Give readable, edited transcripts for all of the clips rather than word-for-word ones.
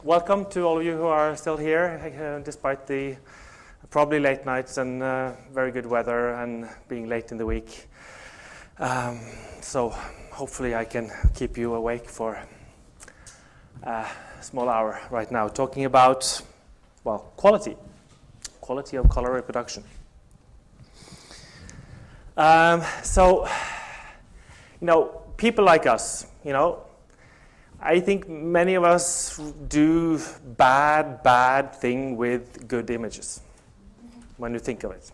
welcome to all of you who are still here, despite the probably late nights and very good weather and being late in the week. So hopefully I can keep you awake for a small hour right now, talking about, well, quality of color reproduction. So, people like us, I think many of us do bad thing with good images when you think of it.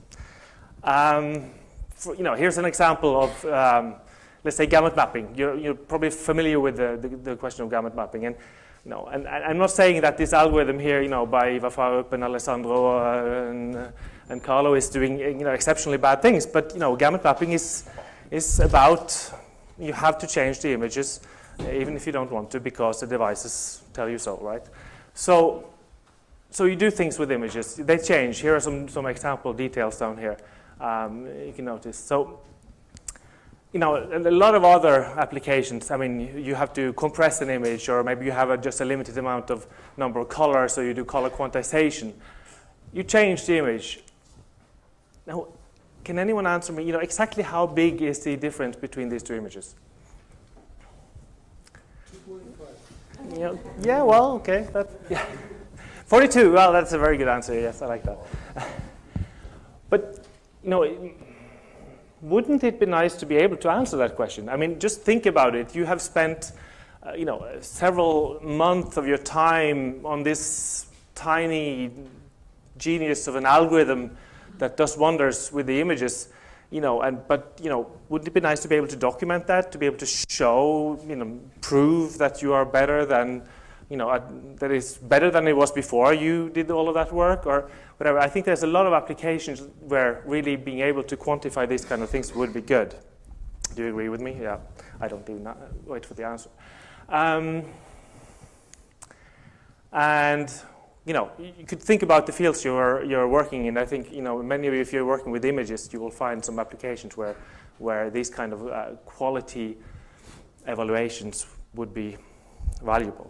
Here's an example of, let's say, gamut mapping. You're probably familiar with the question of gamut mapping, and and I'm not saying that this algorithm here, by Eva Farup and Alessandro and Carlo is doing, exceptionally bad things. But gamut mapping is about you have to change the images, even if you don't want to, because the devices tell you so, right? So you do things with images. They change. Here are some example details down here. You can notice. So, a lot of other applications. I mean, you have to compress an image, or maybe you have just a limited amount of number of colors, so you do color quantization. You change the image. Now, can anyone answer me? Exactly how big is the difference between these two images? 2.5. Yeah. Well, okay. 42. Well, that's a very good answer. Yes, I like that. But wouldn't it be nice to be able to answer that question? I mean, just think about it. You have spent, several months of your time on this tiny genius of an algorithm that does wonders with the images, but wouldn't it be nice to be able to document that, to be able to show, prove that you are better than, that is better than it was before you did all of that work, or whatever. I think there's a lot of applications where really being able to quantify these kind of things would be good. Do you agree with me? Yeah, I don't even wait for the answer. And you could think about the fields you're working in. I think many of you, if you're working with images, you will find some applications where these kind of quality evaluations would be valuable.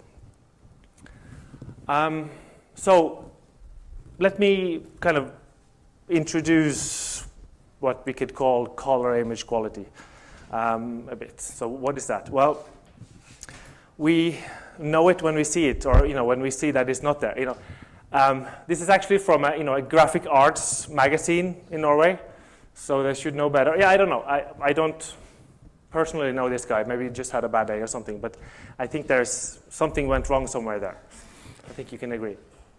So let me kind of introduce what we could call color image quality a bit. So what is that? Well, we know it when we see it, or when we see that it's not there. This is actually from a graphic arts magazine in Norway, so they should know better. Yeah, I don't know. I don't personally know this guy. Maybe he just had a bad day or something, but I think there's something went wrong somewhere there. I think you can agree.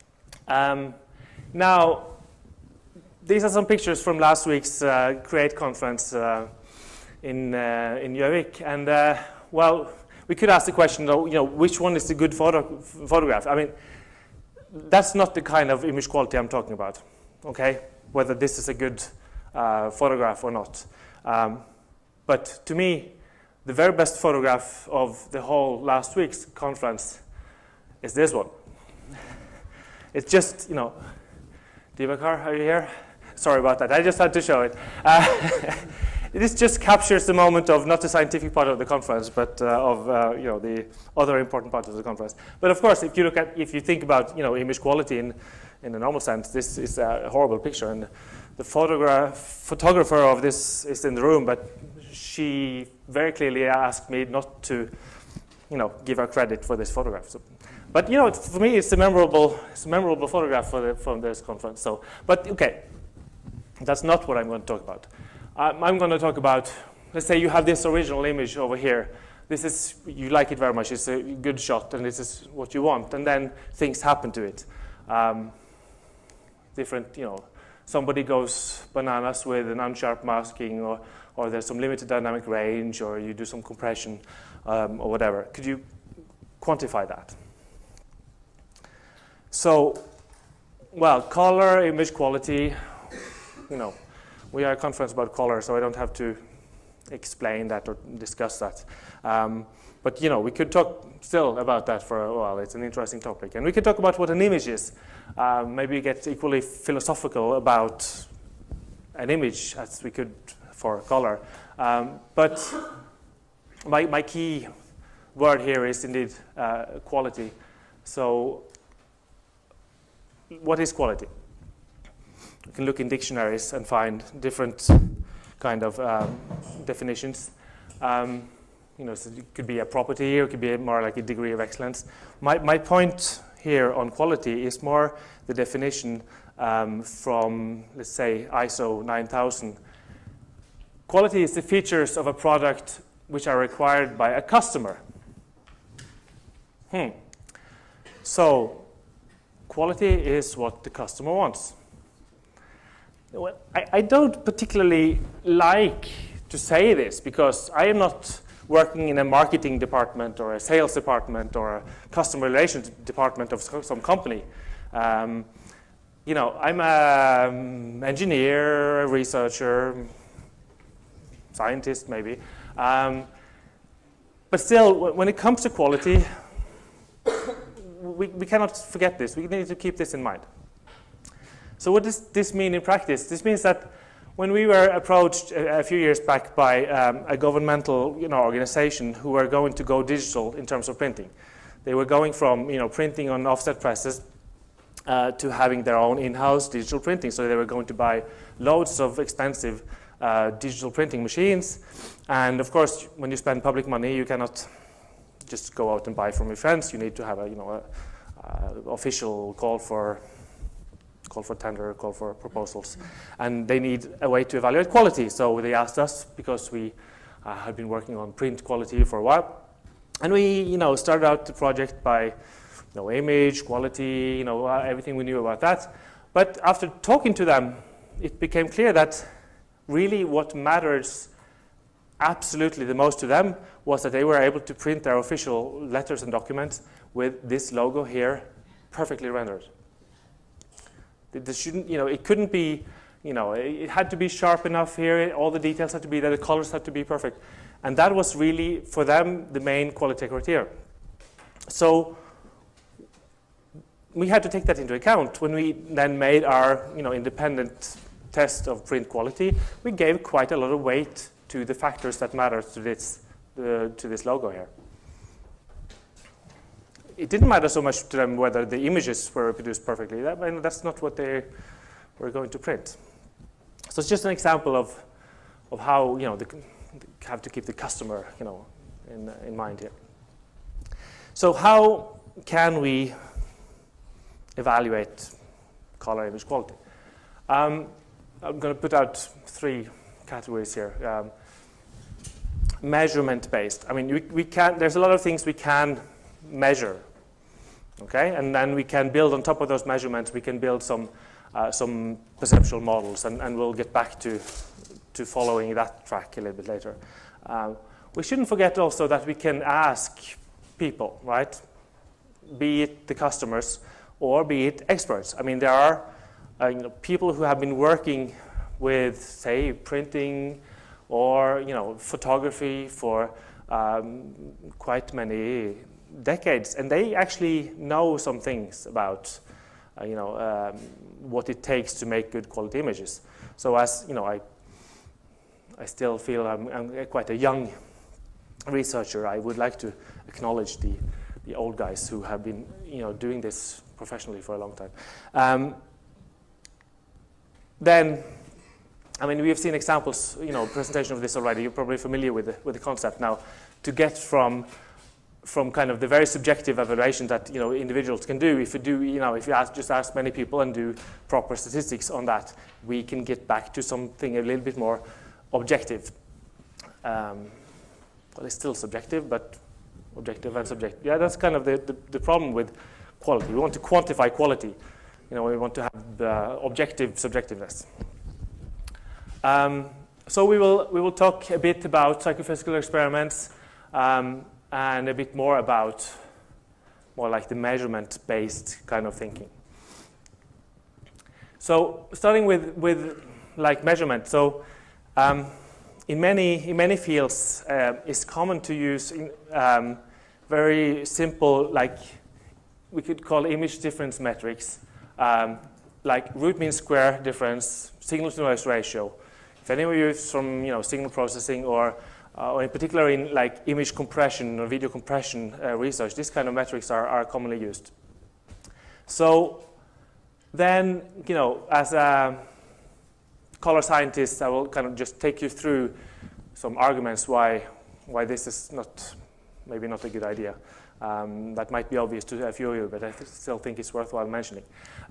Now, these are some pictures from last week's Create conference in Gjøvik, and well, we could ask the question, though, which one is the good photograph? I mean, that's not the kind of image quality I'm talking about, okay? Whether this is a good photograph or not. But to me, the very best photograph of the whole last week's conference is this one. It's just, Divakar, are you here? Sorry about that. I just had to show it. This just captures the moment of not the scientific part of the conference, but of the other important part of the conference. But of course, if you think about image quality in a normal sense, this is a horrible picture, and the photographer of this is in the room, but she very clearly asked me not to give her credit for this photograph. So, but for me, it's a memorable photograph from this conference. So, but okay, that's not what I'm going to talk about. I'm going to talk about, let's say you have this original image over here. You like it very much. It's a good shot, and this is what you want. And then things happen to it. Somebody goes bananas with an unsharp masking, or there's some limited dynamic range, or you do some compression, or whatever. Could you quantify that? So, well, color, image quality, we are a conference about color, so I don't have to explain that or discuss that. But we could talk still about that for a while. It's an interesting topic. And we could talk about what an image is. Maybe get equally philosophical about an image as we could for color. But my key word here is indeed quality. So what is quality? You can look in dictionaries and find different kind of definitions. You know, so it could be a property, or it could be more like a degree of excellence. My point here on quality is more the definition from, let's say, ISO 9000. Quality is the features of a product which are required by a customer. So quality is what the customer wants. Well, I don't particularly like to say this because I am not working in a marketing department or a sales department or a customer relations department of some company. You know, I'm an engineer, a researcher, scientist maybe. But still, when it comes to quality, we cannot forget this. We need to keep this in mind. So what does this mean in practice? This means that when we were approached a few years back by a governmental organization who were going to go digital in terms of printing, they were going from printing on offset presses to having their own in-house digital printing. So they were going to buy loads of expensive digital printing machines. And of course, when you spend public money, you cannot just go out and buy from your friends. You need to have a official call for tender, call for proposals. And they need a way to evaluate quality. So they asked us, because we had been working on print quality for a while. And we started out the project by image, quality, everything we knew about that. But after talking to them, it became clear that really what matters absolutely the most to them was that they were able to print their official letters and documents with this logo here perfectly rendered. This shouldn't, it couldn't be, it had to be sharp enough here, all the details had to be there, the colors had to be perfect. And that was really, for them, the main quality criteria. So we had to take that into account. When we then made our independent test of print quality, we gave quite a lot of weight to the factors that matter to this logo here. It didn't matter so much to them whether the images were reproduced perfectly. That's not what they were going to print. So it's just an example of how they have to keep the customer in mind here. So how can we evaluate color image quality? I'm going to put out 3 categories here. Measurement based. I mean, we can. There's a lot of things we can measure, okay, and then we can build on top of those measurements. We can build some perceptual models, and we'll get back to following that track a little bit later. We shouldn't forget also that we can ask people, right? Be it the customers or be it experts. I mean, there are people who have been working with, say, printing or photography for quite many decades, and they actually know some things about what it takes to make good quality images. So as I still feel I'm quite a young researcher. I would like to acknowledge the old guys who have been doing this professionally for a long time. Then, I mean, we have seen examples, presentation of this already. You're probably familiar with the concept now. To get from kind of the very subjective evaluation that individuals can do, if you just ask many people and do proper statistics on that, we can get back to something a little bit more objective. Well, it's still subjective, but objective and subjective. Yeah, that's kind of the problem with quality. We want to quantify quality. We want to have objective subjectiveness. So we will talk a bit about psychophysical experiments and a bit more about more like the measurement-based kind of thinking. So starting with like measurement. So in many fields, it's common to use very simple, like we could call image difference metrics, like root mean square difference, signal to noise ratio. If any of you is from signal processing or or in particular in like image compression or video compression research, these kind of metrics are commonly used. So then, you know, as a color scientist, I will kind of just take you through some arguments why this is maybe not a good idea. That might be obvious to a few of you, but I still think it's worthwhile mentioning.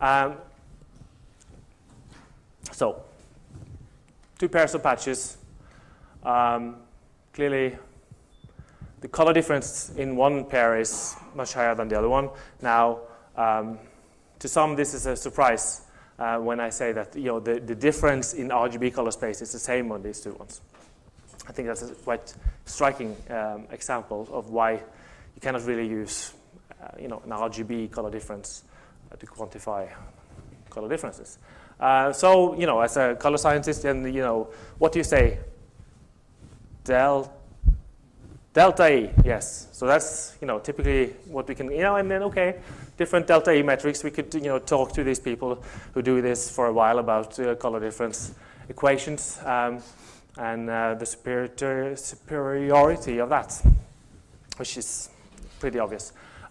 So, two pairs of patches. Clearly, the color difference in one pair is much higher than the other one. Now, to some, this is a surprise when I say that, you know, the difference in RGB color space is the same on these two ones. I think that's a quite striking example of why you cannot really use, you know, an RGB color difference to quantify color differences. So, you know, as a color scientist, and you know, what do you say? Delta E, yes. So that's, you know, typically what we can, you know, and then, okay, different delta E metrics. We could, you know, talk to these people who do this for a while about color difference equations and the superiority of that, which is pretty obvious.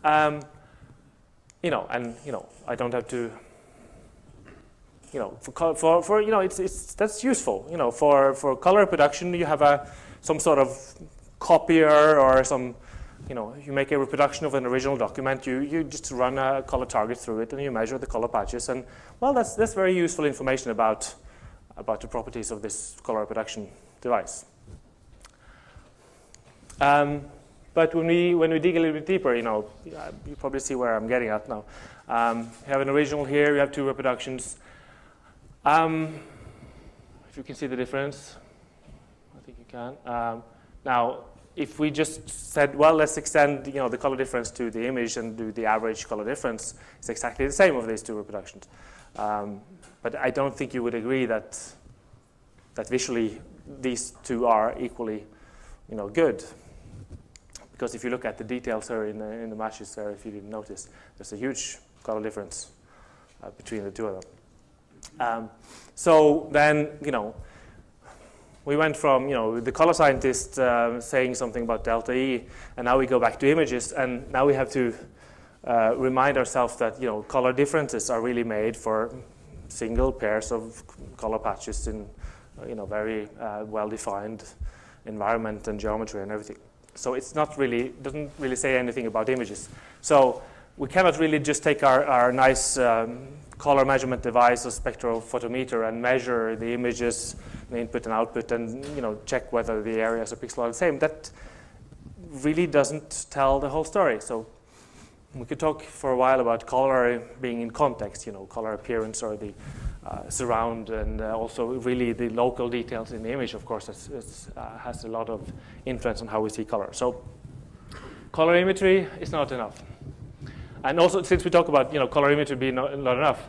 You know, and, you know, I don't have to, you know, for you know, that's useful. You know, for color reproduction, you have some sort of copier or some, you know, you make a reproduction of an original document, you just run a color target through it and you measure the color patches, and well, that's very useful information about the properties of this color reproduction device. But when we dig a little bit deeper, you know, you probably see where I'm getting at now. You have an original here, you have two reproductions. If you can see the difference, I think you can. Now, if we just said, well, let's extend, you know, the color difference to the image and do the average color difference, it's exactly the same of these two reproductions. But I don't think you would agree that visually these two are equally, you know, good. Because if you look at the details here in the matches there, if you didn't notice, there's a huge color difference between the two of them. So then, you know, we went from, you know, the color scientist saying something about delta E, and now we go back to images, and now we have to remind ourselves that, you know, color differences are really made for single pairs of color patches in, you know, very well-defined environment and geometry and everything. So it's not really, doesn't really say anything about images. So we cannot really just take our nice color measurement device or spectrophotometer and measure the images, the input and output, and, you know, check whether the areas of pixels are the same. That really doesn't tell the whole story. So we could talk for a while about color being in context, you know, color appearance or the surround, and also really the local details in the image, of course, has a lot of influence on how we see color. So color imagery is not enough. And also, since we talk about, you know, color imagery being not enough,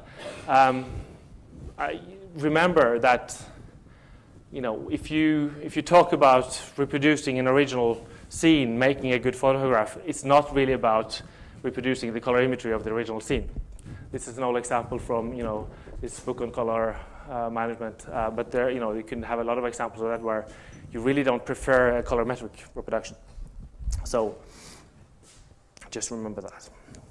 I remember that, you know, if you talk about reproducing an original scene, making a good photograph, it's not really about reproducing the color imagery of the original scene. This is an old example from, you know, this book on color management, but there, you know, you can have a lot of examples of that where you really don't prefer a colorimetric reproduction. So just remember that.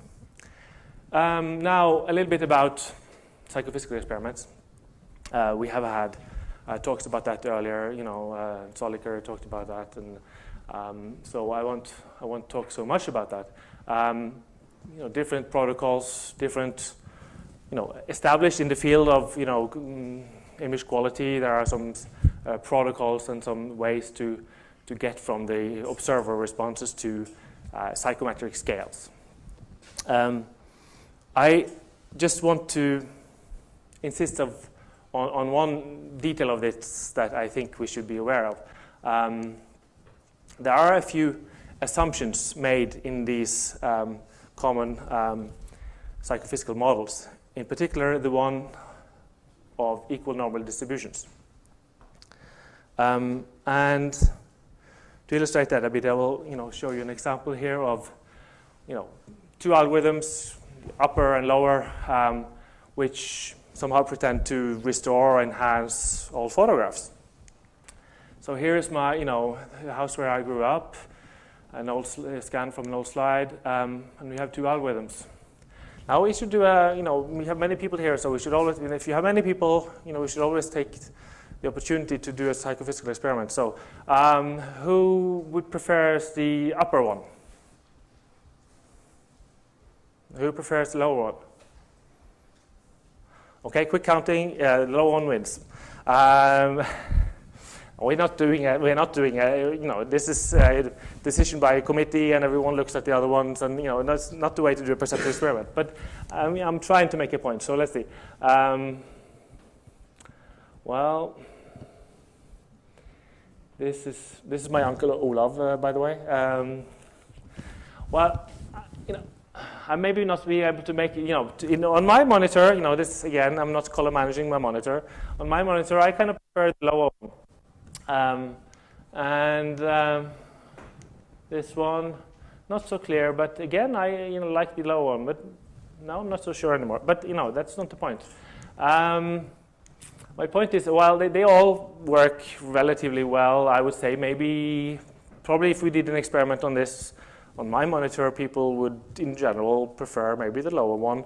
Now, a little bit about psychophysical experiments. We have had talks about that earlier. You know, Zolliker talked about that, and so I won't talk so much about that. You know, different protocols, different, you know, established in the field of, you know, image quality. There are some protocols and some ways to get from the observer responses to psychometric scales. I just want to insist on one detail of this that I think we should be aware of. There are a few assumptions made in these common psychophysical models, in particular the one of equal normal distributions. And to illustrate that a bit, I will, you know, show you an example here of, you know, two algorithms, upper and lower, which somehow pretend to restore or enhance all photographs. So here is my, the house where I grew up, an old scan from an old slide, and we have 2 algorithms. Now we should do we have many people here, so we should always, if you have many people, we should always take the opportunity to do a psychophysical experiment. So who would prefer the upper one? Who prefers the lower one? Okay, quick counting, the lower one wins. We're not doing this is a decision by a committee and everyone looks at the other ones, and that's not the way to do a perceptual experiment. But I'm trying to make a point, so let's see. Well, this is my uncle Olav, by the way. Well, I maybe not be able to make, on my monitor, this again, I'm not color managing my monitor. On my monitor, I kind of prefer the lower one. This one, not so clear, but again, I like the lower one, but now I'm not so sure anymore. But that's not the point. My point is, while they all work relatively well, I would say probably if we did an experiment on this, on my monitor, people would, in general, prefer maybe the lower one.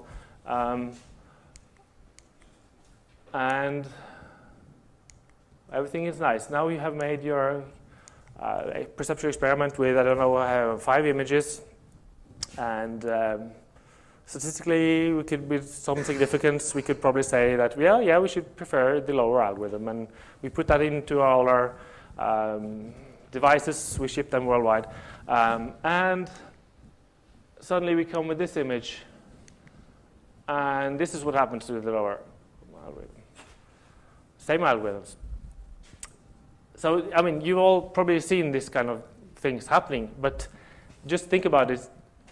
And everything is nice. Now you have made your perceptual experiment with, I don't know, 5 images. And statistically, we could, with some significance, we could probably say that, yeah, we should prefer the lower algorithm. And we put that into all our devices. We ship them worldwide. And suddenly we come with this image. And this is what happens to the lower algorithm. Same algorithms. So, I mean, you've all probably seen this kind of things happening, but just think about it.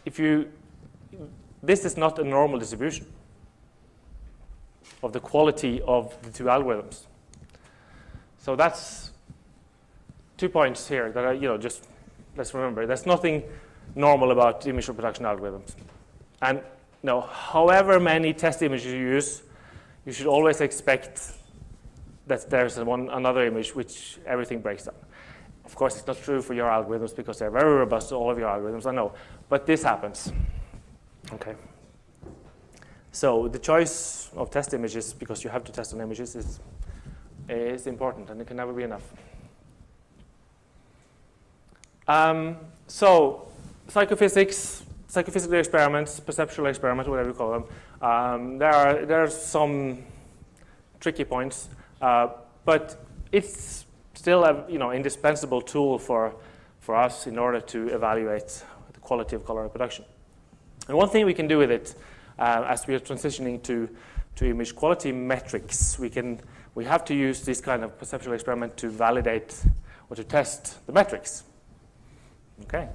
This is not a normal distribution of the quality of the 2 algorithms. So that's 2 points here that are, just let's remember. There's nothing normal about image reproduction algorithms. And however many test images you use, you should always expect that there's another image which everything breaks down. Of course, it's not true for your algorithms because they're very robust, all of your algorithms, I know. But this happens. Okay. So the choice of test images, because you have to test on images, is important, and it can never be enough. So psychophysics, psychophysical experiments, perceptual experiments, whatever you call them, there are some tricky points. But it's still an indispensable tool for us in order to evaluate the quality of color reproduction. And one thing we can do with it, as we are transitioning to image quality metrics, we have to use this kind of perceptual experiment to validate or to test the metrics. Okay.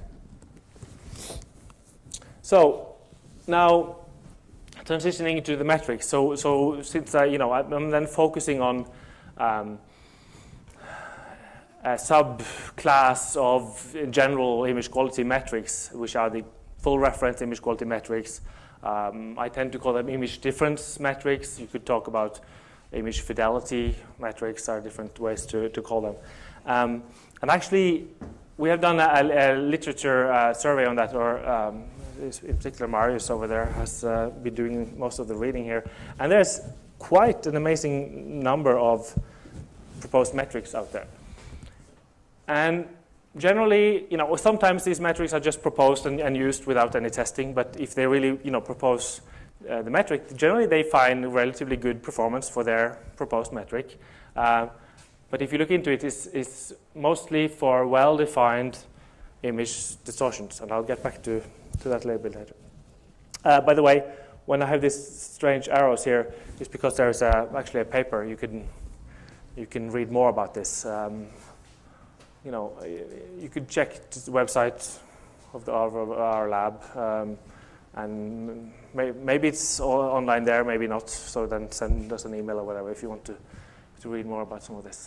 So now transitioning to the metrics. So since I'm then focusing on a subclass of general image quality metrics, which are the full reference image quality metrics. I tend to call them image difference metrics. You could talk about image fidelity metrics, are different ways to call them. And actually, we have done a literature survey on that, or in particular Marius over there has been doing most of the reading here. And there's quite an amazing number of proposed metrics out there. And generally, sometimes these metrics are just proposed and used without any testing, but if they really, propose the metric, generally they find relatively good performance for their proposed metric. But if you look into it, it's mostly for well-defined image distortions, and I'll get back to that a little bit later. By the way, when I have these strange arrows here, it's because there's actually a paper. You can read more about this. You could check the website of our lab, and maybe it's all online there, maybe not. So then send us an email or whatever if you want to read more about some of this.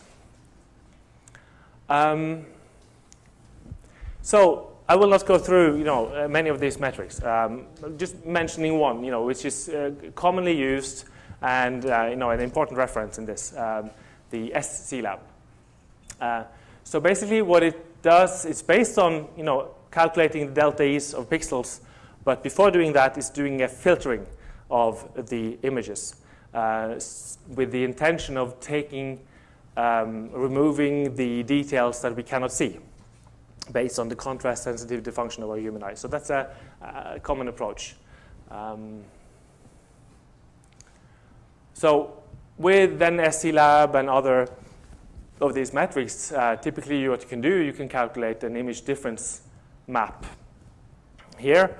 So I will not go through, many of these metrics. Just mentioning one, which is commonly used and an important reference in this, the SC lab. So basically what it does, it's based on calculating the delta E's of pixels, but before doing that, it's doing a filtering of the images with the intention of removing the details that we cannot see based on the contrast sensitivity function of our human eye. So that's a common approach. So with then SCLab and other of these metrics, typically what you can do, you can calculate an image difference map. Here,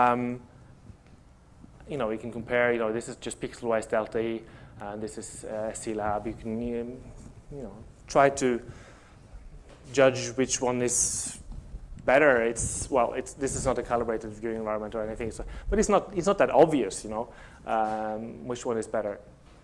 we can compare, this is just pixel-wise delta E, and this is SCLab. You can, try to judge which one is better. This is not a calibrated viewing environment or anything, so, but it's not that obvious, which one is better.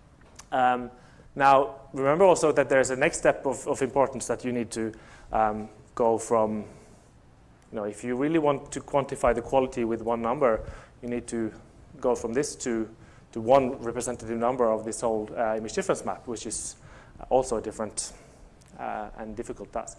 Now, remember also that there's a next step of importance that you need to go from, if you really want to quantify the quality with one number, you need to go from this to one representative number of this whole image difference map, which is also a different and difficult task.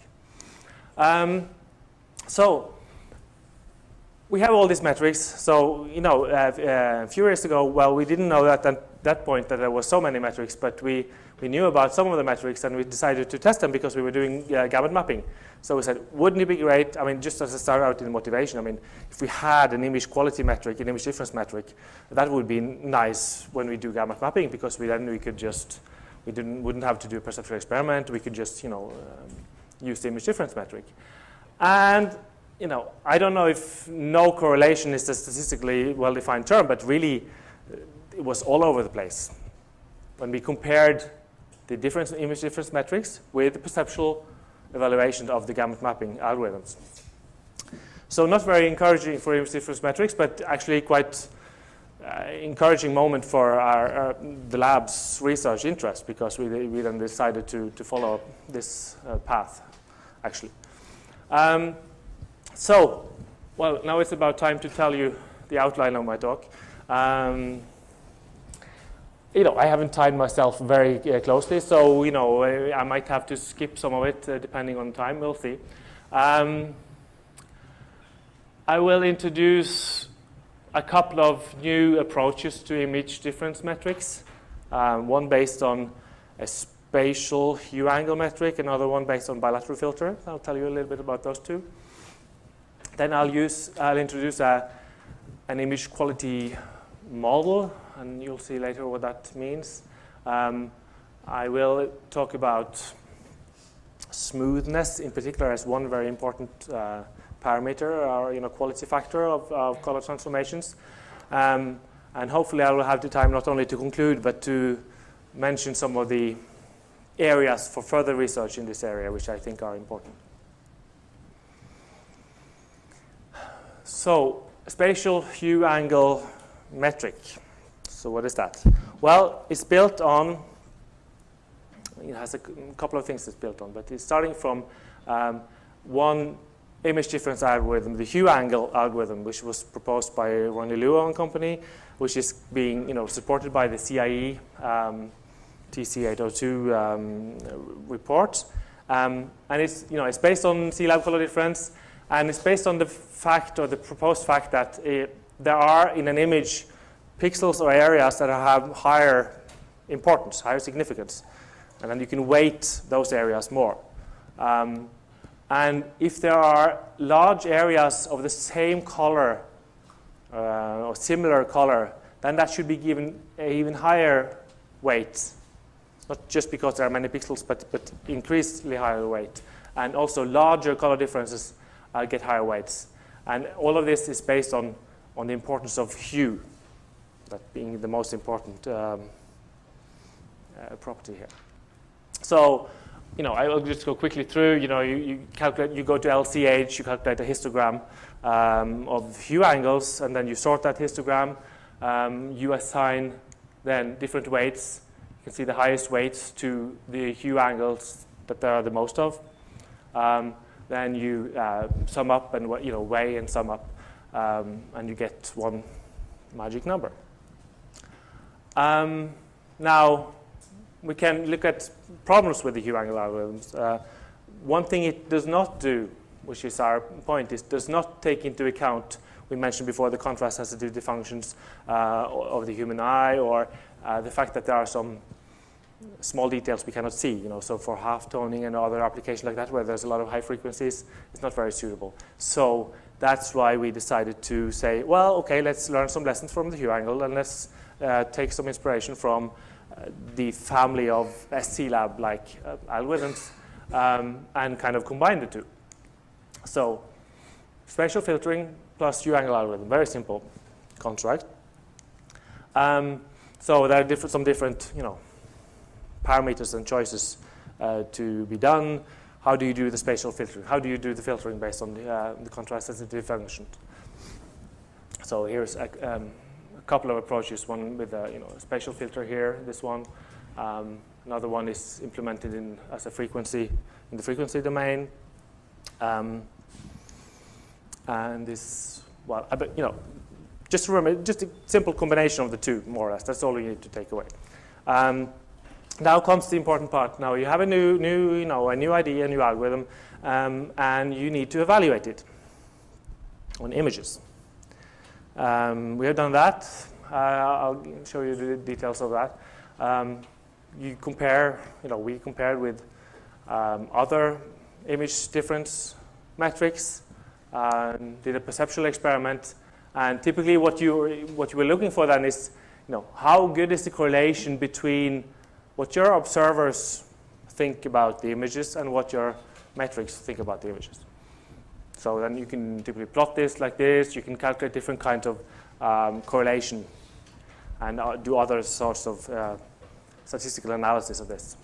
So we have all these metrics. So a few years ago, well, we didn't know that at that point that there were so many metrics, but we knew about some of the metrics, and we decided to test them because we were doing gamut mapping. So we said, wouldn't it be great? I mean, just as a start out in the motivation, I mean, if we had an image quality metric, an image difference metric, that would be nice when we do gamut mapping, because then we could just, wouldn't have to do a perceptual experiment. We could just, use the image difference metric. And, I don't know if no correlation is a statistically well-defined term, but really it was all over the place. When we compared the different image difference metrics with the perceptual evaluation of the gamut mapping algorithms. So not very encouraging for image difference metrics, but actually quite encouraging moment for the lab's research interest, because we then decided to follow this path, actually. So, well, now it's about time to tell you the outline of my talk. I haven't timed myself very closely, so I might have to skip some of it depending on time. We'll see. I will introduce a couple of new approaches to image difference metrics. One based on a spatial hue angle metric, another one based on bilateral filter. I'll tell you a little bit about those two. Then I'll introduce an image quality model, and you'll see later what that means. I will talk about smoothness in particular as one very important parameter, or quality factor of color transformations. And hopefully I will have the time not only to conclude, but to mention some of the areas for further research in this area, which I think are important. So, spatial hue angle metric. So what is that? Well, it's built on, it has a couple of things it's built on, but it's starting from one image difference algorithm, the hue angle algorithm, which was proposed by Ronnie Luo and company, which is being supported by the CIE TC802 report. And it's based on CLab color difference, and it's based on the fact, or the proposed fact, that there are in an image pixels or areas that have higher importance, higher significance. And then you can weight those areas more. And if there are large areas of the same color or similar color, then that should be given an even higher weight. Not just because there are many pixels, but increasingly higher weight. And also larger color differences get higher weights. And all of this is based on the importance of hue, that being the most important property here. So, I will just go quickly through. You calculate. You go to LCH. You calculate a histogram of hue angles, and then you sort that histogram. You assign then different weights. You can see the highest weights to the hue angles that there are the most of. Then you sum up and weigh and sum up, and you get one magic number. Now, we can look at problems with the hue angle algorithms. one thing it does not do, which is our point, is does not take into account, we mentioned before, the contrast sensitivity functions of the human eye, or the fact that there are some small details we cannot see. So for half toning and other applications like that, where there's a lot of high frequencies, it's not very suitable. So that's why we decided to say, well, okay, let's learn some lessons from the hue angle, and let's take some inspiration from the family of SC-Lab-like algorithms and kind of combine the two. So spatial filtering plus hue angle algorithm, very simple construct. So there are some different, parameters and choices to be done. How do you do the spatial filtering? How do you do the filtering based on the contrast sensitivity function? So here's a couple of approaches. One with a spatial filter here. This one. Another one is implemented as a frequency in the frequency domain. And this, well, just remember, just a simple combination of the two, more or less. That's all you need to take away. Now comes the important part. Now you have a new idea, a new algorithm, and you need to evaluate it on images. We have done that. I'll show you the details of that. You compare, we compared with other image difference metrics, did a perceptual experiment, and typically what you were looking for then is, how good is the correlation between what your observers think about the images and what your metrics think about the images. So then you can typically plot this like this. You can calculate different kinds of correlation and do other sorts of statistical analysis of this.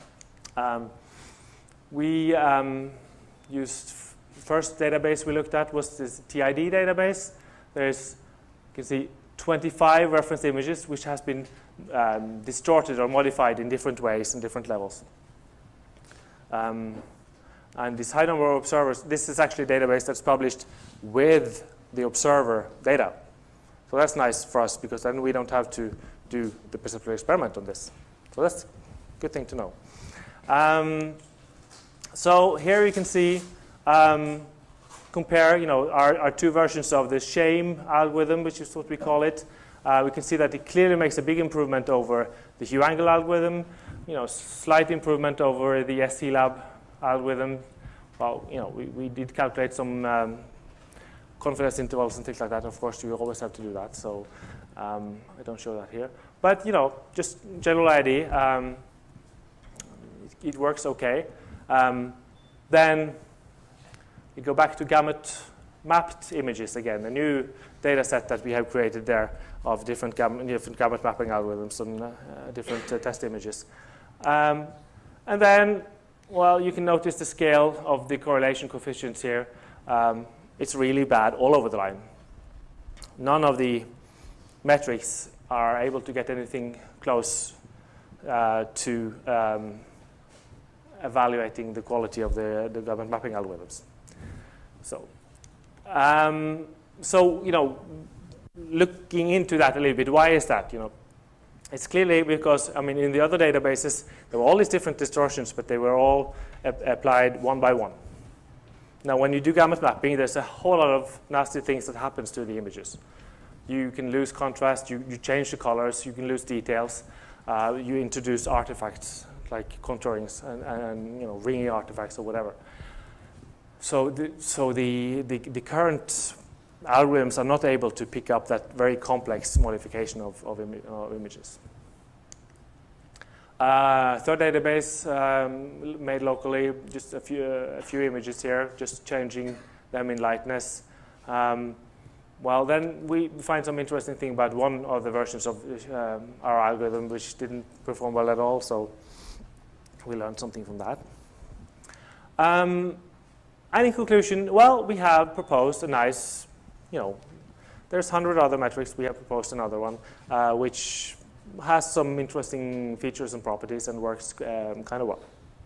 We used first database we looked at was this TID database. There's, you can see, 25 reference images, which has been distorted or modified in different ways and different levels. And this high number of observers, this is actually a database that's published with the observer data. So that's nice for us, because then we don't have to do the perceptual experiment on this. So that's a good thing to know. So here you can see, compare our two versions of the shame algorithm, which is what we call it. We can see that it clearly makes a big improvement over the hue angle algorithm, slight improvement over the SC-Lab algorithm. Well, we did calculate some confidence intervals and things like that. Of course, you always have to do that, so I don't show that here. But, just general idea, it works okay. Then we go back to gamut mapped images again, a new data set that we have created there of different gamut mapping algorithms and different test images. And then, well, you can notice the scale of the correlation coefficients here. It's really bad all over the line. None of the metrics are able to get anything close to evaluating the quality of the gamut mapping algorithms. So, looking into that a little bit, why is that? It's clearly because, in the other databases, there were all these different distortions, but they were all applied one by one. Now, when you do gamut mapping, there's a whole lot of nasty things that happens to the images. You can lose contrast, you change the colors, you can lose details, you introduce artifacts like contourings and ringing artifacts or whatever. So the current algorithms are not able to pick up that very complex modification of images. Third database made locally, just a few images here, just changing them in lightness. Well, then we find some interesting thing about one of the versions of our algorithm which didn't perform well at all, so we learned something from that. And in conclusion, well, we have proposed a nice, there's 100 other metrics. We have proposed another one, which has some interesting features and properties and works kind of well.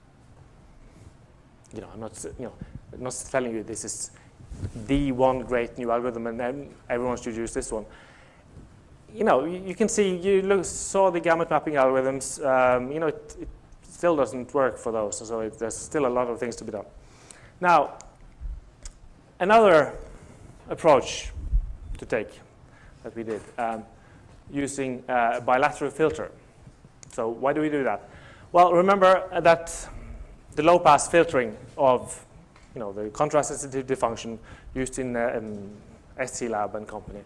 I'm not telling you this is the one great new algorithm and then everyone should use this one. You can see, saw the gamut mapping algorithms. It still doesn't work for those. So there's still a lot of things to be done. Now, another approach to take that we did, using a bilateral filter. So why do we do that? Well, remember that the low-pass filtering of the contrast sensitivity function used in SC Lab and company.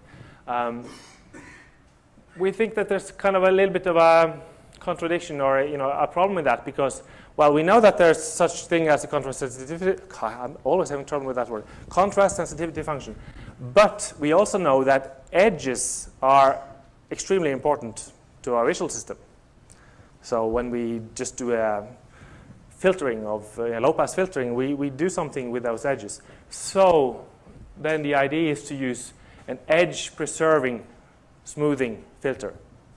We think that there's kind of a little bit of a contradiction or a problem with that, because well, we know that there's such thing as a contrast sensitivity. I'm always having trouble with that word. Contrast sensitivity function. But we also know that edges are extremely important to our visual system. So when we just do a filtering of low-pass filtering, we do something with those edges. So then the idea is to use an edge-preserving smoothing filter.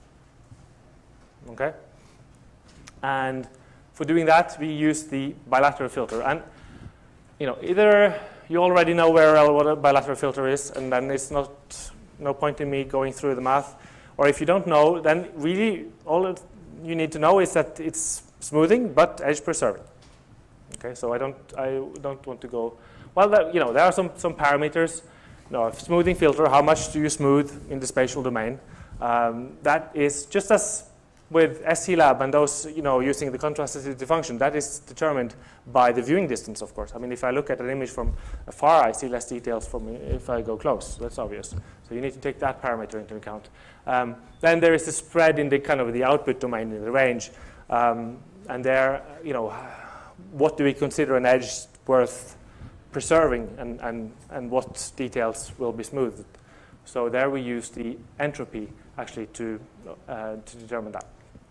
Okay? And for doing that, we use the bilateral filter. And either you already know very well what a bilateral filter is, and then it's no point in me going through the math. Or if you don't know, then really all you need to know is that it's smoothing but edge preserving. Okay, so I don't want to go. Well, there are some parameters. Smoothing filter, how much do you smooth in the spatial domain? That is just as with SC Lab and those, using the contrast sensitivity function, that is determined by the viewing distance, of course. I mean, if I look at an image from afar, I see less details from if I go close. That's obvious. So you need to take that parameter into account. Then there is the spread in the kind of the output domain in the range, and there, what do we consider an edge worth preserving, and what details will be smoothed? So there we use the entropy actually to determine that.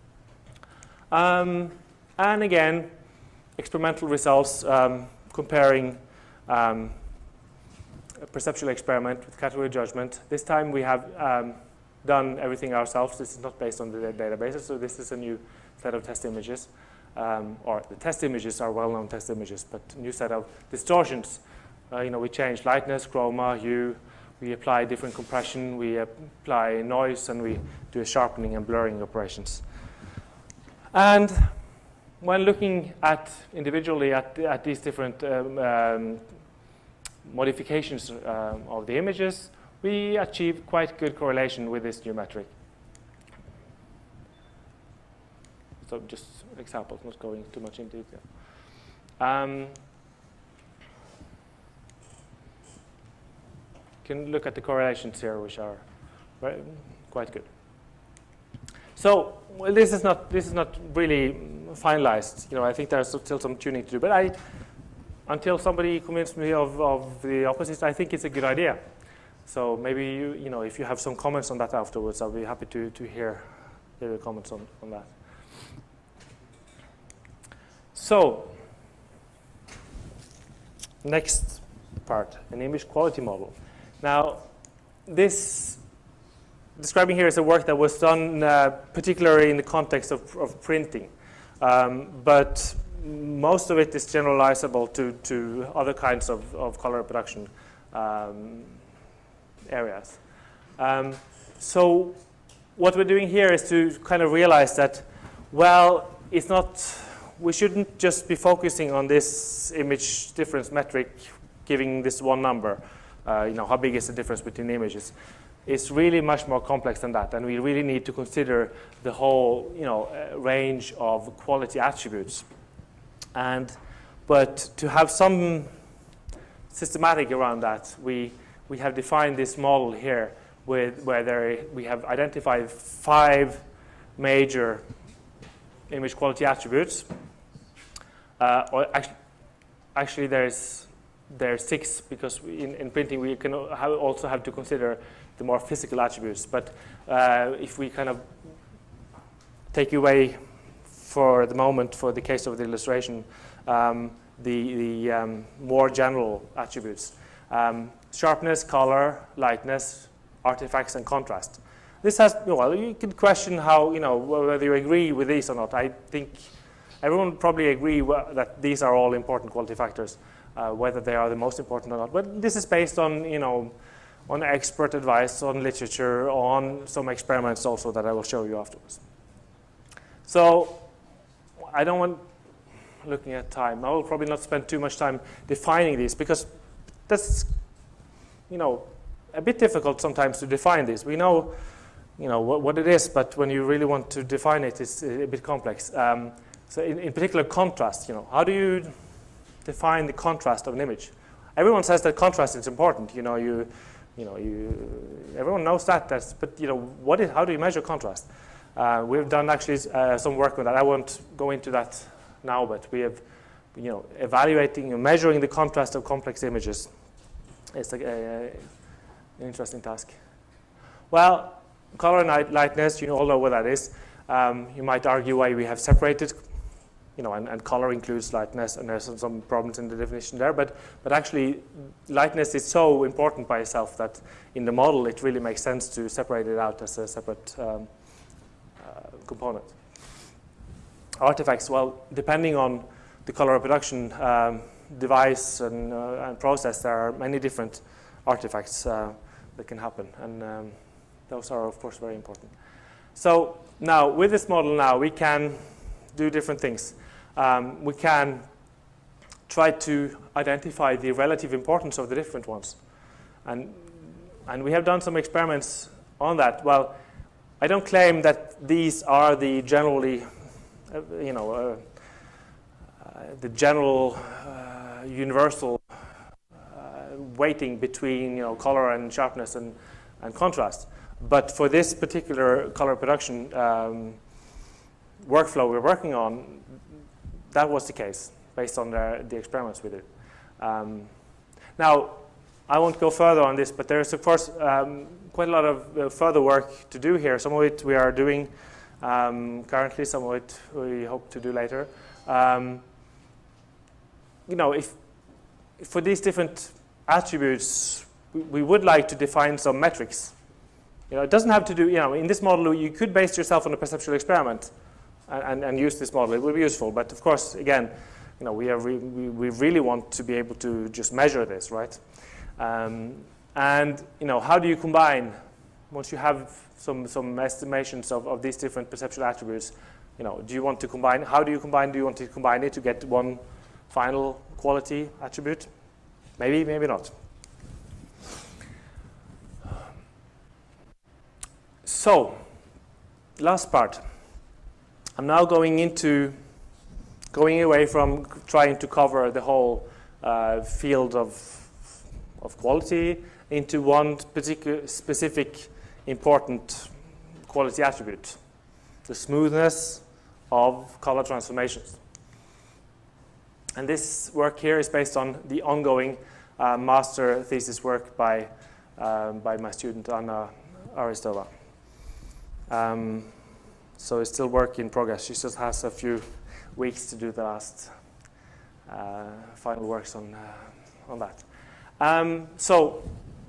And again, experimental results comparing a perceptual experiment with category judgment. This time we have done everything ourselves. This is not based on the databases, so this is a new set of test images. Or the test images are well-known test images, but a new set of distortions. We change lightness, chroma, hue. We apply different compression. We apply noise, and we do a sharpening and blurring operations. And when looking at individually at these different modifications of the images, we achieve quite good correlation with this new metric. So just examples, not going too much into detail. You can look at the correlations here, which are quite good. So well, this is not really finalized. I think there's still some tuning to do. But until somebody convinced me of the opposite, I think it's a good idea. So maybe if you have some comments on that afterwards, I'll be happy to hear your comments on that. So next part, an image quality model. Now, this describing here is a work that was done particularly in the context of printing. But most of it is generalizable to other kinds of color reproduction areas. So what we're doing here is to kind of realize that, well, it's not, we shouldn't just be focusing on this image difference metric, giving this one number. How big is the difference between images? It's really much more complex than that, and we really need to consider the whole, range of quality attributes. But to have some systematic around that, we have defined this model here where we have identified 5 major image quality attributes. Or actually there's 6, because in printing we can also have to consider the more physical attributes. But if we kind of take away for the moment, for the case of the illustration, the more general attributes, sharpness, color, lightness, artifacts, and contrast. This has, well, you can question how, whether you agree with these or not. I think everyone would probably agree that these are all important quality factors. Whether they are the most important or not. But this is based on, on expert advice, on literature, on some experiments also that I will show you afterwards. So I don't want, looking at time, I will probably not spend too much time defining these, because that's, you know, a bit difficult sometimes to define this. We know, you know, what it is, but when you really want to define it, it's a bit complex. So in particular, contrast, you know, how do you define the contrast of an image? Everyone says that contrast is important. Everyone knows that. But you know, how do you measure contrast? We've done actually some work on that. I won't go into that now, but we have, you know, evaluating and measuring the contrast of complex images. It's an interesting task. Well, color and lightness, you all know what that is. You might argue why we have separated, you know, and color includes lightness, and there's some problems in the definition there. But actually, lightness is so important by itself that in the model it really makes sense to separate it out as a separate component. Artifacts, well, depending on the color reproduction device and process, there are many different artifacts that can happen, and those are, of course, very important. So now, with this model now, we can do different things. We can try to identify the relative importance of the different ones. And we have done some experiments on that. Well, I don't claim that these are the generally, the general universal weighting between, you know, color and sharpness and contrast. But for this particular color production workflow we're working on, that was the case based on the experiments we did. Now, I won't go further on this, but there's, of course, quite a lot of further work to do here. Some of it we are doing currently, some of it we hope to do later. You know, if for these different attributes, we would like to define some metrics. You know, it doesn't have to do, you know, in this model, you could base yourself on a perceptual experiment and use this model. It would be useful. But of course, again, you know, we really want to be able to just measure this, right? And, you know, how do you combine, once you have some estimations of these different perceptual attributes, you know, do you want to combine, how do you combine, do you want to combine it to get one final quality attribute? Maybe, maybe not. So, last part. I'm now going away from trying to cover the whole field of quality into one particular specific important quality attribute, the smoothness of color transformations. And this work here is based on the ongoing master thesis work by my student Anna Aristova. So it's still work in progress. She just has a few weeks to do the last final works on that. So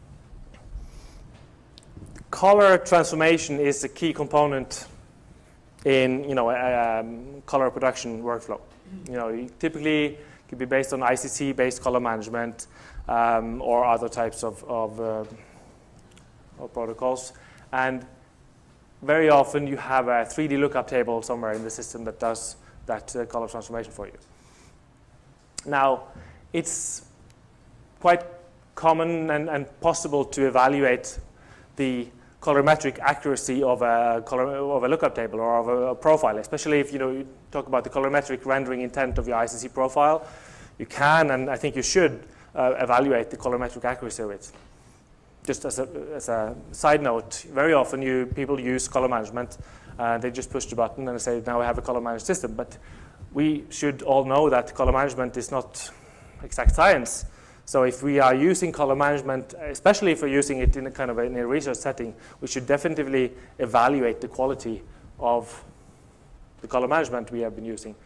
color transformation is a key component in, you know, color production workflow. You know, it typically could be based on ICC-based color management or other types of protocols. And very often you have a 3D lookup table somewhere in the system that does that color transformation for you. Now, it's quite common and possible to evaluate the colorimetric accuracy of a lookup table or of a profile, especially if you talk about the colorimetric rendering intent of your ICC profile. You can, and I think you should, evaluate the colorimetric accuracy of it. Just as a side note, very often people use color management. They just push the button and say, now I have a color managed system. But we should all know that color management is not exact science. So if we are using color management, especially if we're using it in a research setting, we should definitively evaluate the quality of the color management we have been using.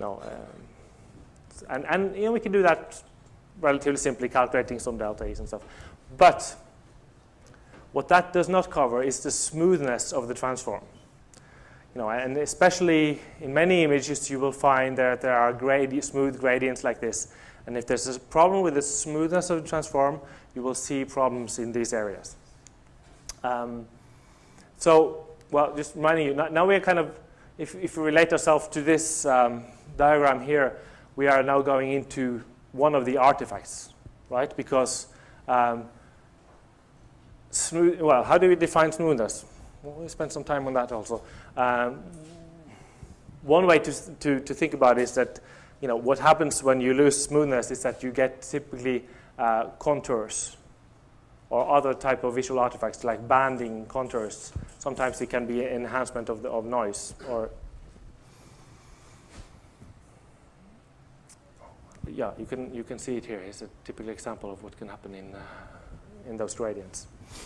And we can do that relatively simply, calculating some delta E's and stuff. But what that does not cover is the smoothness of the transform. And especially in many images, you will find that there are smooth gradients like this. And if there's a problem with the smoothness of the transform, you will see problems in these areas. So, well, just reminding you, now we're kind of if we relate ourselves to this diagram here, we are now going into one of the artifacts, right? Because well, how do we define smoothness? Well, we'll spend some time on that also. One way to think about it is that, you know, what happens when you lose smoothness is that you get typically contours or other type of visual artifacts like banding, contours. Sometimes it can be an enhancement of noise. Or yeah, you can see it here. It's a typical example of what can happen in those gradients.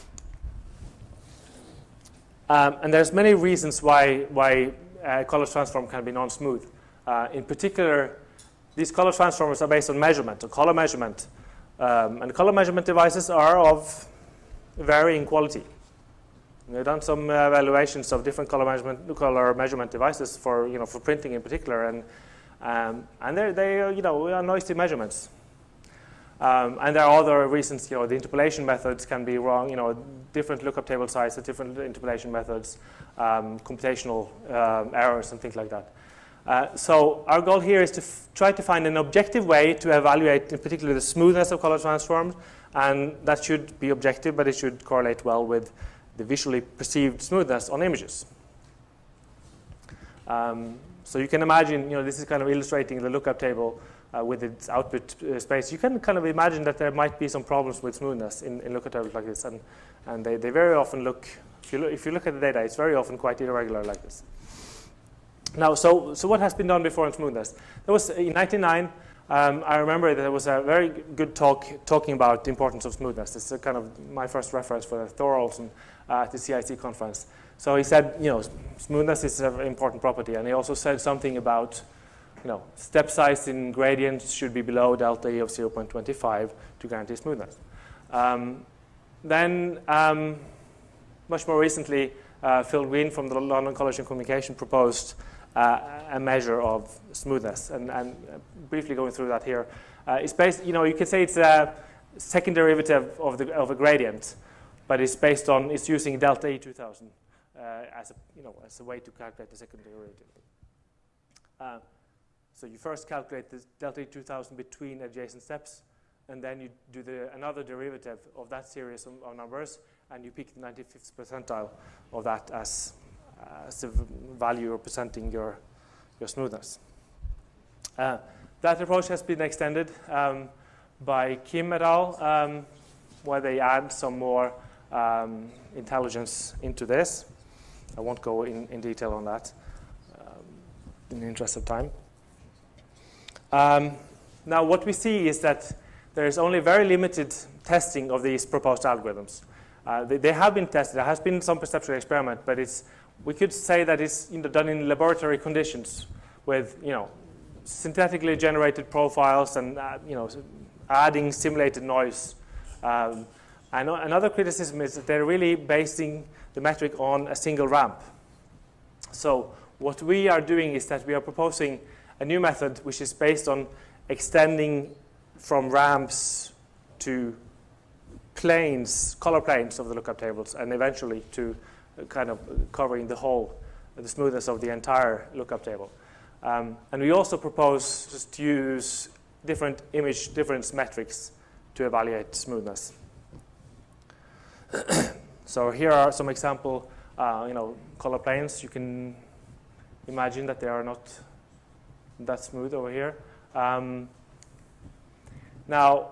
And there's many reasons why color transform can be non-smooth. In particular, these color transformers are based on measurement, or color measurement. And color measurement devices are of varying quality. We've done some evaluations of different color measurement devices for printing in particular, and they are noisy measurements. And there are other reasons. The interpolation methods can be wrong. Different lookup table sizes, different interpolation methods, computational errors, and things like that. So our goal here is to try to find an objective way to evaluate, in particular, the smoothness of color transforms, and that should be objective, but it should correlate well with the visually perceived smoothness on images. So you can imagine, this is kind of illustrating the lookup table with its output space. You can kind of imagine that there might be some problems with smoothness in lookup tables like this, and they very often look, if you look at the data, it's very often quite irregular like this. Now, so what has been done before on smoothness? There was, in 1999, I remember there was a very good talk talking about the importance of smoothness. This is kind of my first reference for Thor Olsen at the CIC conference. So he said, smoothness is an important property, and he also said something about, step size in gradients should be below delta E of 0.25 to guarantee smoothness. Then, much more recently, Phil Green from the London College of Communication proposed a measure of smoothness, and briefly going through that here. It's based, you could say it's a second derivative of a gradient, but it's using delta E 2000 as a way to calculate the second derivative. So you first calculate the delta E 2000 between adjacent steps, and then you do another derivative of that series of numbers, and you pick the 95th percentile of that as the value representing your smoothness. That approach has been extended by Kim et al., where they add some more intelligence into this. I won't go in detail on that in the interest of time. Now, what we see is that there is only very limited testing of these proposed algorithms. They have been tested. There has been some perceptual experiment, but we could say that it's done in laboratory conditions with synthetically generated profiles and adding simulated noise. And another criticism is that they're really basing the metric on a single ramp. So what we are doing is that we are proposing a new method which is based on extending from ramps to planes, color planes of the lookup tables, and eventually to kind of covering the smoothness of the entire lookup table. And we also propose just to use different image difference metrics to evaluate smoothness. So here are some example, color planes. You can imagine that they are not that smooth over here. Now,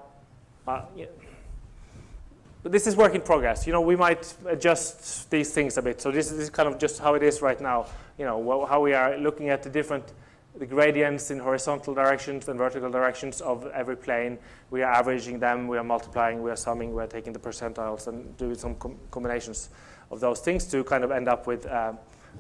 but this is work in progress. We might adjust these things a bit. So this is kind of just how it is right now. How we are looking at the gradients in horizontal directions and vertical directions of every plane. We are averaging them. We are multiplying. We are summing. We are taking the percentiles and doing some combinations of those things to kind of end up with a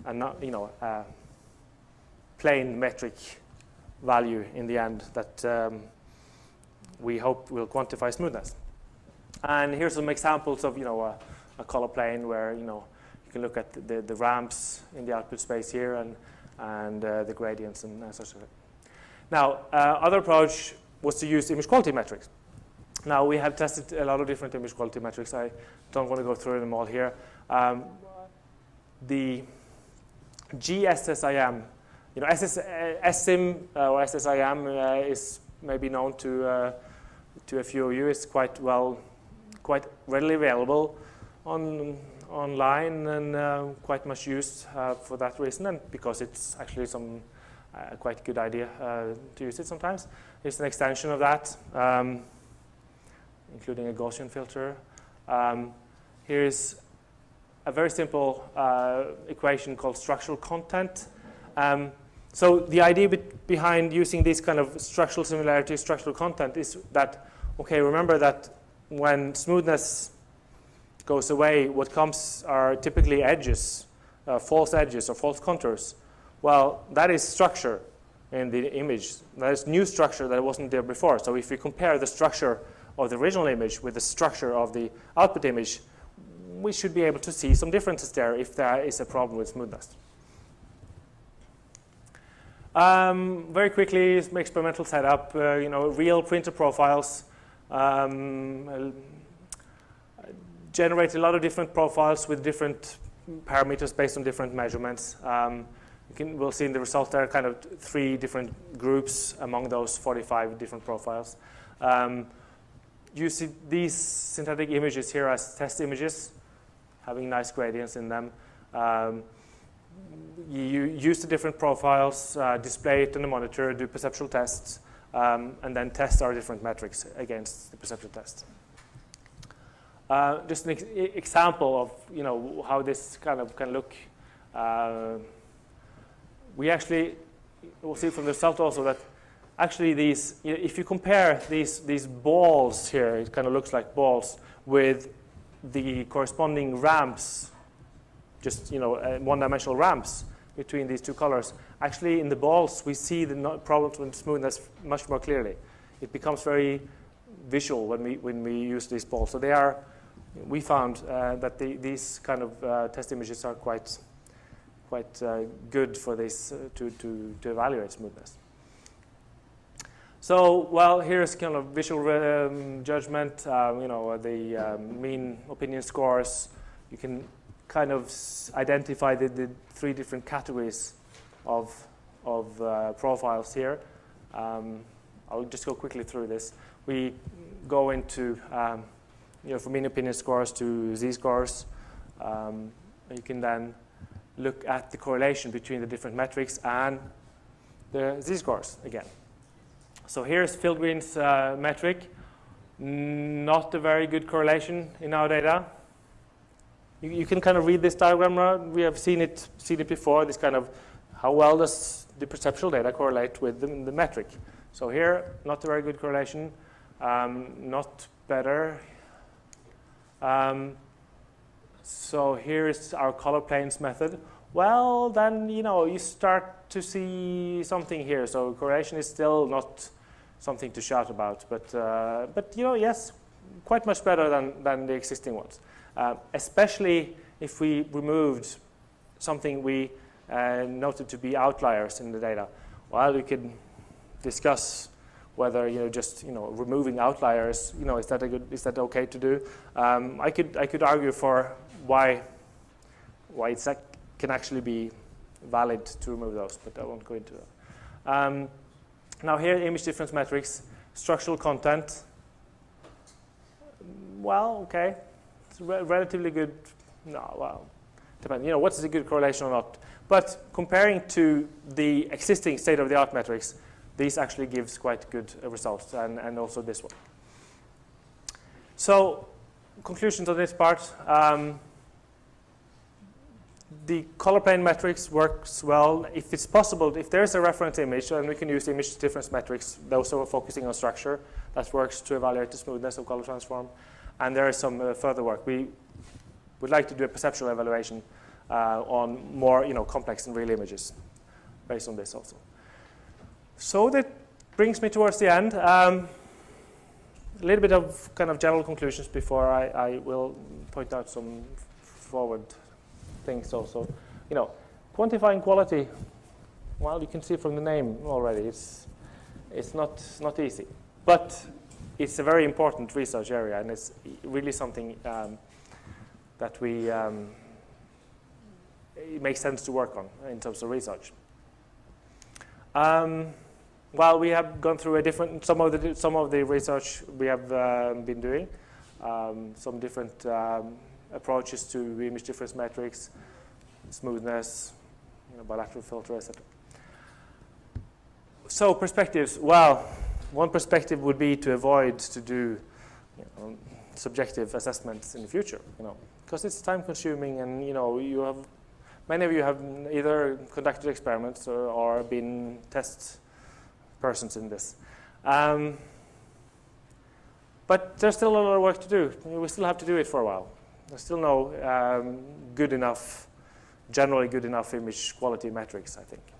plane metric value in the end that we hope will quantify smoothness. And here's some examples of a color plane where you can look at the ramps in the output space here and the gradients and such. Now, other approach was to use image quality metrics. Now, we have tested a lot of different image quality metrics. I don't want to go through them all here. The GSSIM. You know, SSIM or SSIM is maybe known to a few of you. It's quite readily available online and quite much used for that reason, and because it's actually some quite good idea to use it sometimes. It's an extension of that, including a Gaussian filter. Here's a very simple equation called structural content. So the idea behind using this kind of structural similarity, structural content is that, okay, remember that when smoothness goes away, what comes are typically edges, false edges or false contours. Well, that is structure in the image. That is new structure that wasn't there before. So if we compare the structure of the original image with the structure of the output image, we should be able to see some differences there if there is a problem with smoothness. Very quickly, experimental setup, you know, real printer profiles. Generate a lot of different profiles with different parameters based on different measurements. We'll see in the results there are kind of 3 different groups among those 45 different profiles. You see these synthetic images here as test images, having nice gradients in them. You use the different profiles, display it on the monitor, do perceptual tests, and then test our different metrics against the perceptual test. Just an example of, you know, how this kind of can look. We actually will see from the result also that actually these, if you compare these balls here, it kind of looks like balls with the corresponding ramps, just, you know, one-dimensional ramps between these 2 colors. Actually, in the balls, we see the problems with smoothness much more clearly. It becomes very visual when we use these balls. So they are. We found that these kind of test images are quite good for this to evaluate smoothness. So, well, here's kind of visual judgment. You know, the mean opinion scores. You can kind of identify the 3 different categories of profiles here. I'll just go quickly through this. We go into you know, from mean opinion scores to z-scores. You can then look at the correlation between the different metrics and the z-scores again. So here's Fieldgreen's metric. Not a very good correlation in our data. You can kind of read this diagram, right? We have seen it before, this kind of how well does the perceptual data correlate with the metric. So here, not a very good correlation, not better. So here is our color planes method. Well, then, you know, you start to see something here. So correlation is still not something to shout about, but you know, yes, quite much better than the existing ones. Especially if we removed something we noted to be outliers in the data. Well, we could discuss whether, you know, just, you know, removing outliers, you know, is that okay to do? I could argue for why it can actually be valid to remove those, but I won't go into that. Now here, image difference metrics, structural content. Well, okay, it's relatively good. No, well, depends. You know, what's a good correlation or not? But comparing to the existing state-of-the-art metrics, these actually gives quite good results, and also this one. So, conclusions on this part. The color plane metrics works well. If it's possible, if there's a reference image, and we can use image difference metrics, those are focusing on structure, that works to evaluate the smoothness of color transform. And there is some further work. We would like to do a perceptual evaluation on more, you know, complex and real images based on this also. So that brings me towards the end. A little bit of kind of general conclusions before I will point out some forward things also. You know, quantifying quality, well, you can see from the name already, it's not easy. But it's a very important research area, and it's really something that we it makes sense to work on in terms of research. Well, we have gone through some of the research we have been doing, some different approaches to image difference metrics, smoothness, bilateral filter, etc. So perspectives. Well, one perspective would be to avoid to do subjective assessments in the future, because it's time-consuming, and many of you have either conducted experiments or been test persons in this. But there's still a lot of work to do. We still have to do it for a while. There's still no generally good enough image quality metrics, I think.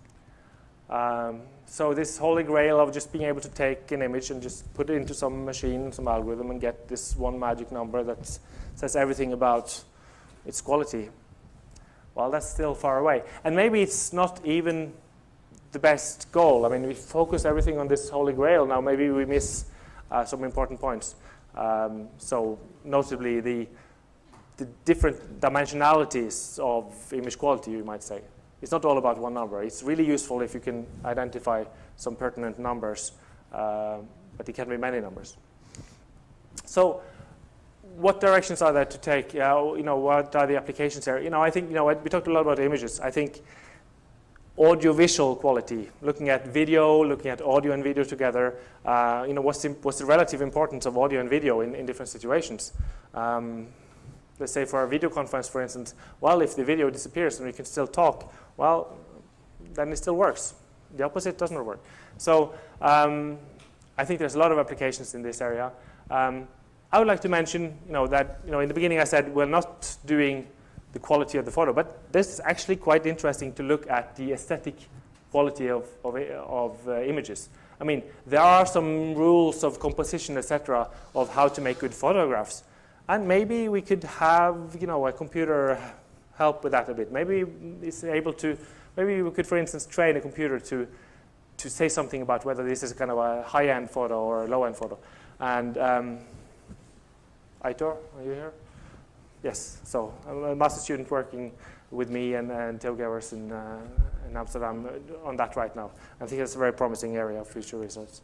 So this holy grail of just being able to take an image and just put it into some machine, some algorithm, and get this one magic number that says everything about its quality, well, that's still far away. And maybe it's not even the best goal. I mean, we focus everything on this holy grail. Now maybe we miss some important points. So notably the different dimensionalities of image quality, you might say. It's not all about one number. It's really useful if you can identify some pertinent numbers, but it can be many numbers. So what directions are there to take? What are the applications there? I think, we talked a lot about images. I think audio-visual quality, looking at video, looking at audio and video together, what's the relative importance of audio and video in different situations? Let's say for a video conference, for instance, well, if the video disappears and we can still talk, well, then it still works. The opposite doesn't work. So I think there's a lot of applications in this area. I would like to mention, that in the beginning I said we're not doing the quality of the photo, but this is actually quite interesting to look at the aesthetic quality of images. I mean, there are some rules of composition, etc., of how to make good photographs. And maybe we could have, a computer help with that a bit. Maybe it's able to, maybe we could, for instance, train a computer to say something about whether this is kind of a high-end photo or a low-end photo. And Aitor, are you here? Yes. So I'm a master student working with me and Theo Gevers in Amsterdam on that right now. I think it's a very promising area of future research.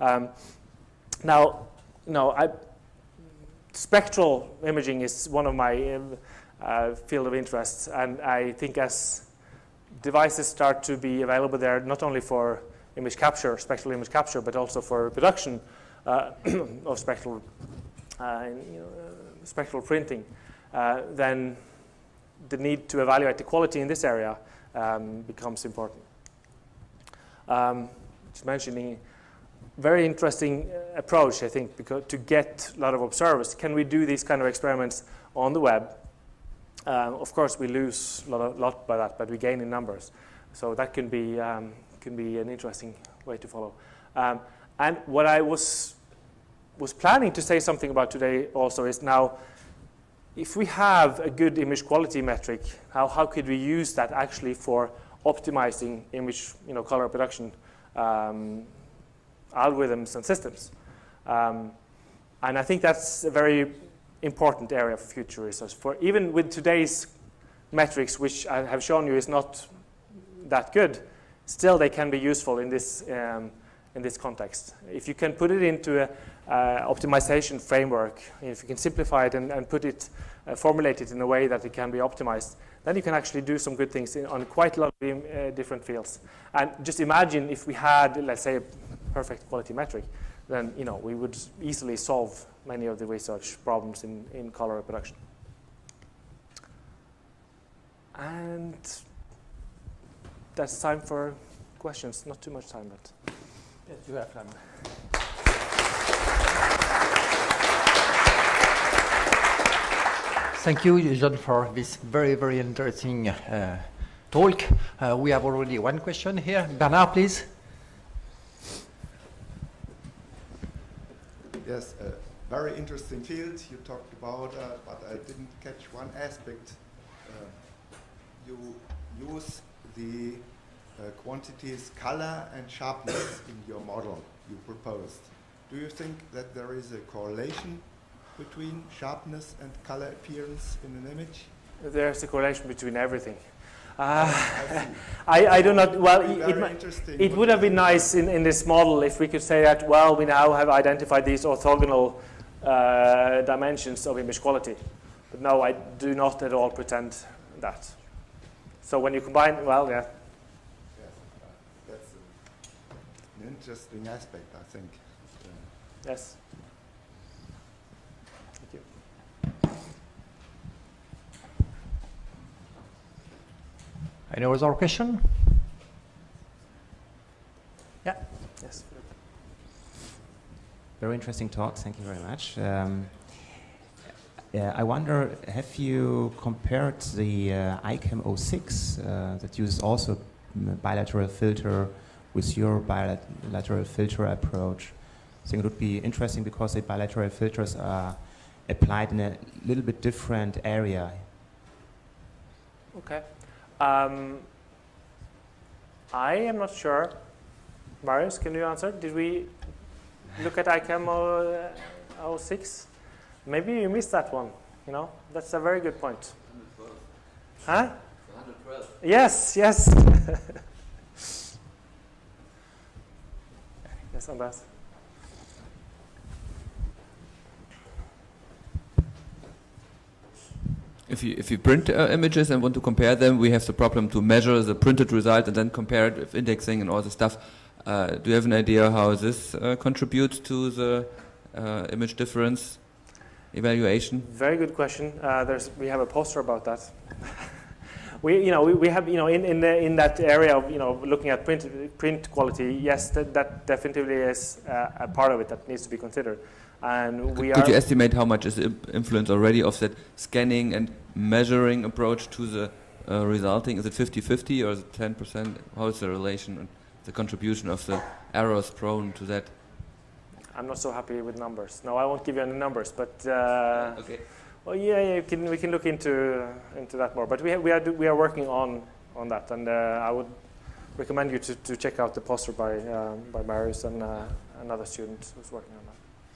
Spectral imaging is one of my field of interests, and I think as devices start to be available there, not only for image capture, spectral image capture, but also for reproduction of spectral printing, then the need to evaluate the quality in this area becomes important. Just mentioning very interesting approach, I think, because to get a lot of observers. Can we do these kind of experiments on the web? Of course, we lose a lot by that, but we gain in numbers. So that can be an interesting way to follow. And what I was planning to say something about today also is now, if we have a good image quality metric, how could we use that actually for optimizing image, color production algorithms and systems? And I think that's a very important area for future research. For even with today's metrics, which I have shown you is not that good, still they can be useful in this context. If you can put it into a optimization framework, if you can simplify it and put it, formulate it in a way that it can be optimized, then you can actually do some good things on quite a lot of different fields. And just imagine if we had, let's say, a perfect quality metric, then we would easily solve many of the research problems in color reproduction. And that's time for questions. Not too much time, but yes, you have time. Thank you, John, for this very, very interesting talk. We have already one question here. Bernard, please. Yes, very interesting field you talked about, but I didn't catch one aspect. You use the quantities color and sharpness in your model you proposed. Do you think that there is a correlation between sharpness and color appearance in an image? There's a correlation between everything. I do not, well, it would have been nice in this model if we could say that, well, we now have identified these orthogonal dimensions of image quality. But no, I do not at all pretend that. So when you combine, well, yeah. Yes, that's an interesting aspect, I think. Yes. Thank you. Any other question? Yeah. Yes. Very interesting talk. Thank you very much. I wonder, have you compared the ICAM 06 that uses also bilateral filter with your bilateral filter approach? I think it would be interesting because the bilateral filters are applied in a little bit different area. Okay. I am not sure. Marius, can you answer? Did we look at ICAM 06? Maybe you missed that one. You know, that's a very good point. 112. Huh? 112. Yes, yes. Yes, Andreas. If you print images and want to compare them, we have the problem to measure the printed result and then compare it with indexing and all the stuff. Do you have an idea how this contributes to the image difference evaluation? Very good question. We have a poster about that. we have in that area of looking at print quality. Yes, that definitely is a part of it that needs to be considered. And could you estimate how much is the influence already of that scanning and measuring approach to the resulting? Is it 50-50 or is it 10%? How is the relation and the contribution of the errors prone to that? I'm not so happy with numbers. No, I won't give you any numbers, but okay. Well, yeah, we can look into that more. But we are working on that, and I would recommend you to check out the poster by Marius and another student who's working on that.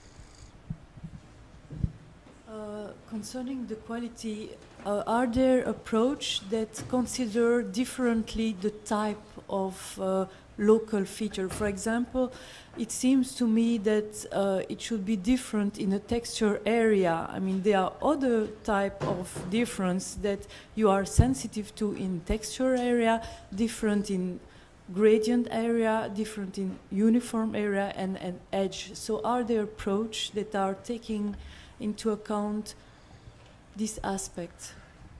Concerning the quality, are there approaches that consider differently the type of local feature? For example, it seems to me that it should be different in a texture area. I mean, there are other type of difference that you are sensitive to in texture area, different in gradient area, different in uniform area and edge. So are there approaches that are taking into account this aspect?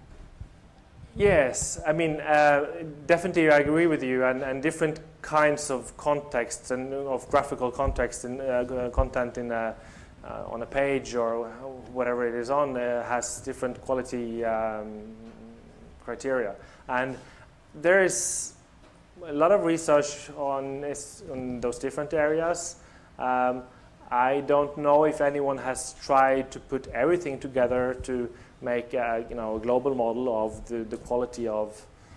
Yes, I mean, definitely I agree with you, and different kinds of contexts and of graphical context and content in on a page or whatever it is on has different quality criteria. And there is a lot of research on those different areas. I don't know if anyone has tried to put everything together to make a global model of the quality of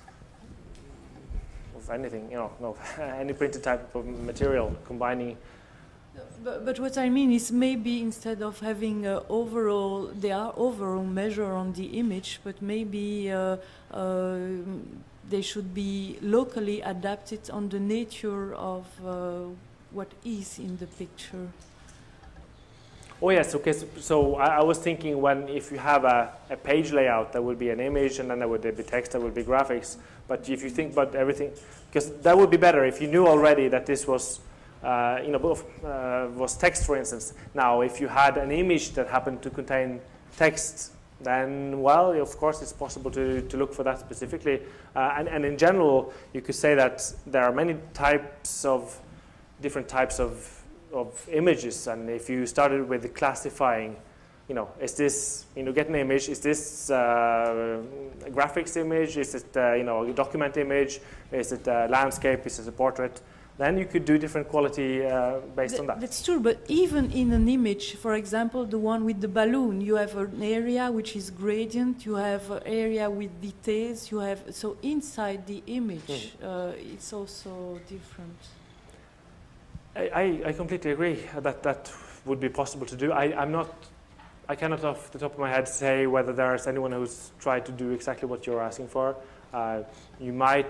anything, any printed type of material combining. But what I mean is maybe instead of having overall measure on the image, but maybe they should be locally adapted on the nature of what is in the picture. Oh yes, okay. So I was thinking if you have a page layout, there would be an image, and then there would be text, there would be graphics. But if you think about everything, because that would be better if you knew already that this was, was text, for instance. Now, if you had an image that happened to contain text, then well, of course, it's possible to look for that specifically. And in general, you could say that there are many different types of images, and if you started with the classifying, is this, get an image, is this a graphics image, is it a document image, is it a landscape, is it a portrait, then you could do different quality based on that. That's true, but even in an image, for example, the one with the balloon, you have an area which is gradient, you have an area with details, so inside the image, it's also different. I completely agree that would be possible to do. I'm not I cannot off the top of my head say whether there's anyone who's tried to do exactly what you're asking for. You might,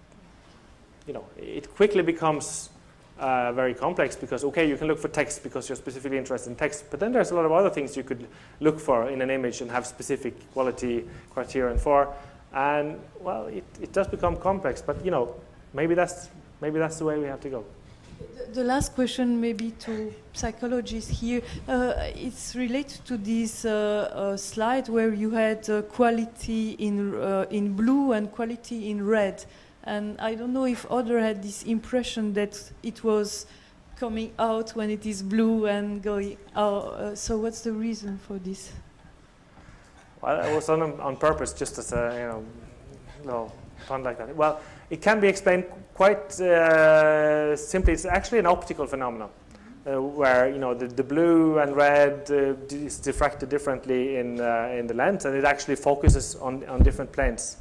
it quickly becomes very complex because, okay, you can look for text because you're specifically interested in text, but then there's a lot of other things you could look for in an image and have specific quality criterion for. And, well, it does become complex, but, maybe that's the way we have to go. The last question, maybe to psychologists here, it's related to this slide where you had quality in blue and quality in red. And I don't know if others had this impression that it was coming out when it is blue and going out. So what's the reason for this? Well, it was on purpose, just as a little fun like that. Well, it can be explained quite simply. It's actually an optical phenomenon where the blue and red is diffracted differently in the lens, and it actually focuses on different planes.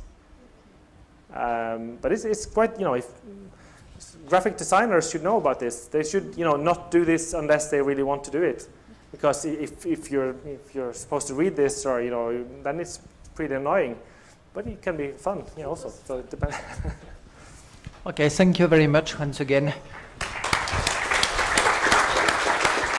But it's quite, if graphic designers should know about this. They should, not do this unless they really want to do it, because if you're supposed to read this, or then it's pretty annoying. But it can be fun, also. So it depends. Okay, thank you very much once again.